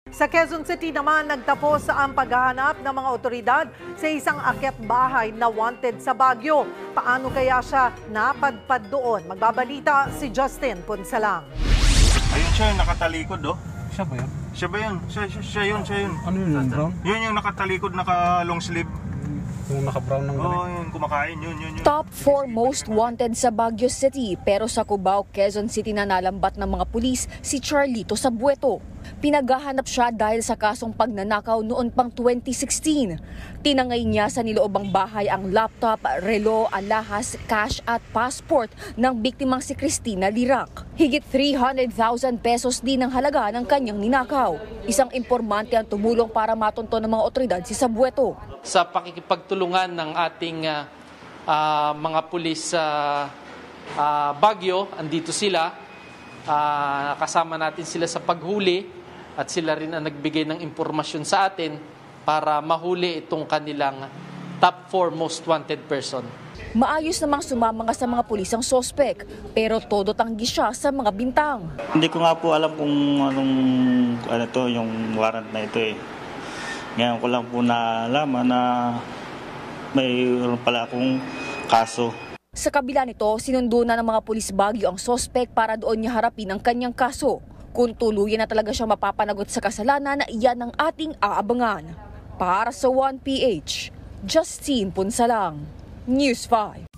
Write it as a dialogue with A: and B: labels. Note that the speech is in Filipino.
A: Sa Quezon City naman, nagtapos ang paghahanap ng mga otoridad sa isang akyat bahay na wanted sa Baguio. Paano kaya siya napadpad doon? Magbabalita si Justin Punsalang.
B: Ayun siya, nakatalikod oh.
C: Siya ba yun?
B: Siya ba yun? Siya yun.
C: Ano yun, yung brown?
B: Yun yung nakatalikod, naka long sleeve.
C: Yung naka-brown ng
B: Oo, yun, kumakain. Yun.
D: Top 4 most wanted sa Baguio City, pero sa Cubao, Quezon City na nalambat ng mga pulis si Charlito Sabueto. Pinaghahanap siya dahil sa kasong pagnanakaw noon pang 2016. Tinangay niya sa niloobang bahay ang laptop, relo, alahas, cash at passport ng biktimang si Cristina Lirac. Higit 300,000 pesos din ang halaga ng kanyang ninakaw. Isang impormante ang tumulong para matunto ng mga otoridad si Sabueto.
E: Sa pakikipagtulungan ng ating mga pulis sa Baguio, andito sila. Kasama natin sila sa paghuli at sila rin ang nagbigay ng impormasyon sa atin para mahuli itong kanilang top 4 most wanted person.
D: Maayos namang sumama sa mga pulis ang sospek, pero todo tanggi siya sa mga bintang.
F: Hindi ko nga po alam kung yung warrant na ito eh. Ngayon ko lang po nalaman na mayroon pala akong kaso.
D: Sa kabila nito, sinundo na ng mga pulis Baguio ang sospek para doon niya harapin ang kanyang kaso. Kung tuluyan na talaga siya mapapanagot sa kasalanan, iyan ang ating aabangan. Para sa 1PH, Justine Punsalang, News 5.